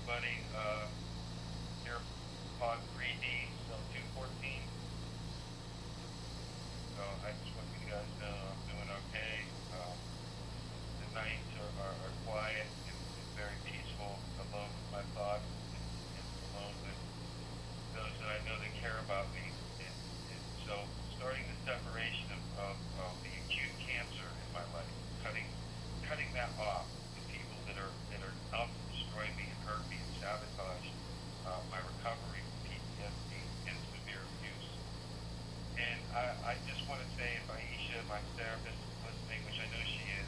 everybody. Here, Pod 3D, so 214. So I just want you guys to know I'm doing okay. The nights are quiet and very peaceful, alone with my thoughts and alone with those that I know that care about me. And so starting the separation of the acute cancer in my life, cutting that off, the people that are out to destroy me and hurt me and sabotage my recovery from PTSD and severe abuse. And I just want to say, if Aisha, my therapist, is listening, which I know she is,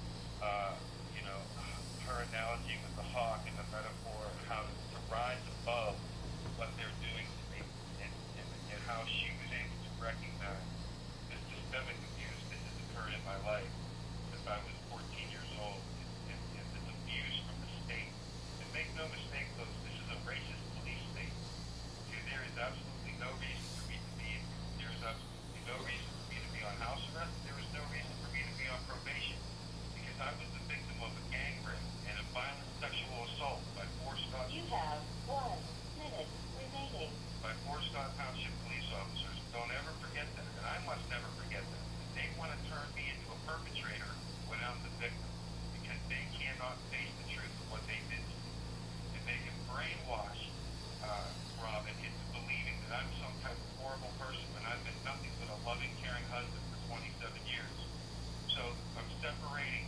you know, her analogy with the hawk and the metaphor of how to rise above what they're doing to me, and how she was able to recognize the systemic abuse that has occurred in my life since I was 14 years old, and this abuse from the state. And make no mistake, folks, this is a racist police state. See, there is absolutely no reason for me to be in. There is absolutely no reason for me to be on house arrest. There is no reason for me to be on probation, because I was the victim of a gang rape and a violent sexual assault by four Scott. You have 1 minute remaining. By four Scott Township police officers. Don't ever forget that, and I must never forget that. They want to turn me into a perpetrator when I'm the victim, because they cannot face the truth of what they did to me. And they can brainwash Robin into believing that I'm some type of horrible person when I've been nothing but a loving, caring husband for 27 years. So I'm separating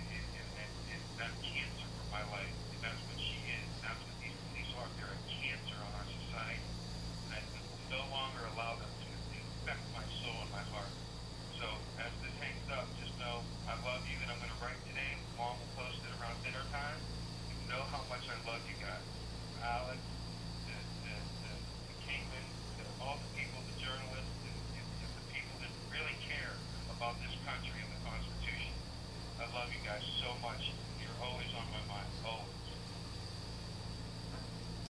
that cancer from my life, and that's what she is. That's what these police are. They're a cancer on our society, and I will no longer allow them to infect my soul and my heart. So as this hangs up, just know I love you, and I'm going to write today. Mom will post it around dinner time. You know how much I love you guys. Alex, the Kingman, all the people, the journalists, and the people that really care about this country and the Constitution. I love you guys so much. You're always on my mind. Always.